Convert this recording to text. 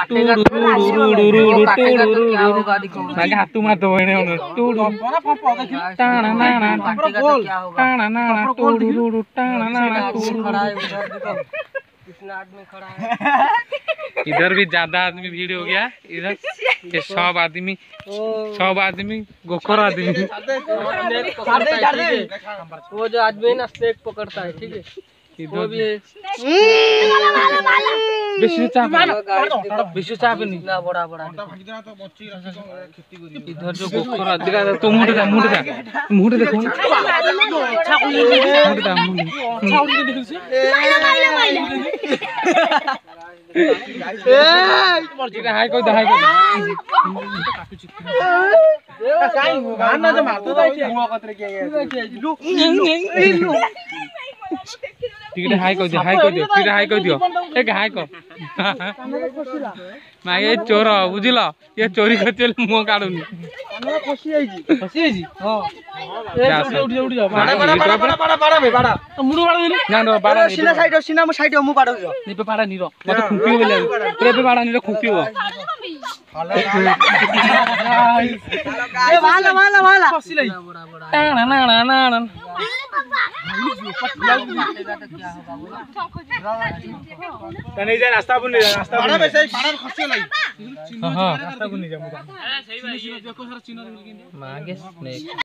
काटेगा क्या होगा देखो मागे हाथ मार दो एने ओने टूडू टाणा नाना काटेगा तो क्या होगा टाणा नाना टूडू टाणा नाना खड़ा है उधर देखो कितना आदमी खड़ा है इधर भी ज्यादा आदमी भीड़ हो गया इधर ये सब आदमी गोखर आदमी वो जो आदमी है ना स्नेक पकड़ता है ठीक है वो भी है विशु चाप नहीं इतना बड़ा बड़ा इधर जो गोखर आदमी तो मुंह देखो हाय कोई टिकटे हाय कर दियो टिकटे हाय कर दियो एक हाय को ना ये चोर बुझिल ये चोरी करते मुंह काढुनी खसी आइजी हां उठी जा बाड़ा मुंड बाड़ा दिले ना ना बाड़ा सीना मो साइड मु बाड़ा दियो नि पे बाड़ा निरो मते खुंपी बोले रे पे बाड़ा निरो खुंपी हो ए वाला खसी लाई ना ना नहीं जा रास्ता बन रास्ता बन खसी लाई हां रास्ता बन जा मुदा सही भाई देखो सर चिन्ह मागे स्नेक